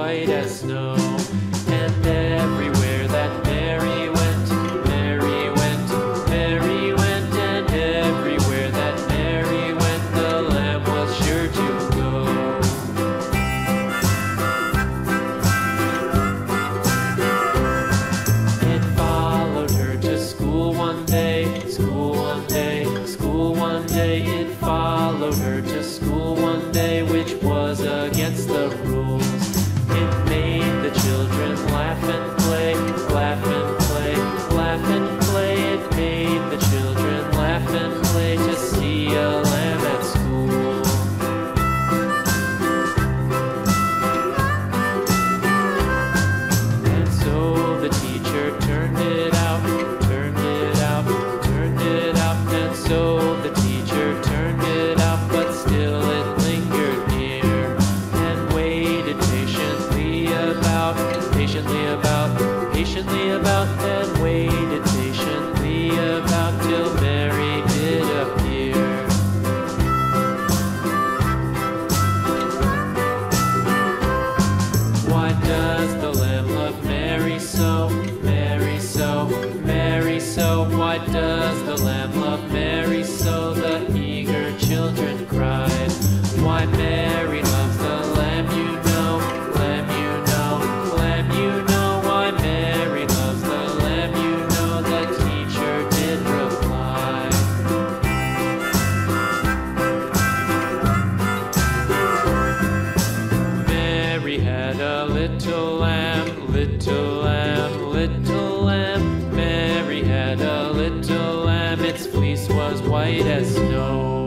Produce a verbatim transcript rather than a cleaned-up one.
white as snow. And everywhere that Mary went, Mary went, Mary went, and everywhere that Mary went, the lamb was sure to go. It followed her to school one day, school one day, school one day. It followed her to school one day, which was against the rules. It made the children laugh and play, laugh and play, laugh and play. It made the children laugh and play to see a lamb at school. And so the teacher turned it out, turned it out, turned it out. And so the teacher turned it out, but still it lingered near and waited patiently about, patiently about, patiently about, and waited patiently about till Mary did appear. Why does the lamb love Mary so, Mary so, Mary so? Why does the lamb love Mary so? The eager children cried. Why Mary loves the lamb, you know, lamb, you know, lamb, you know. Why Mary loves the lamb, you know, the teacher did reply. Mary had a little lamb, little lamb, little lamb. Mary had a little lamb, its fleece was white as snow.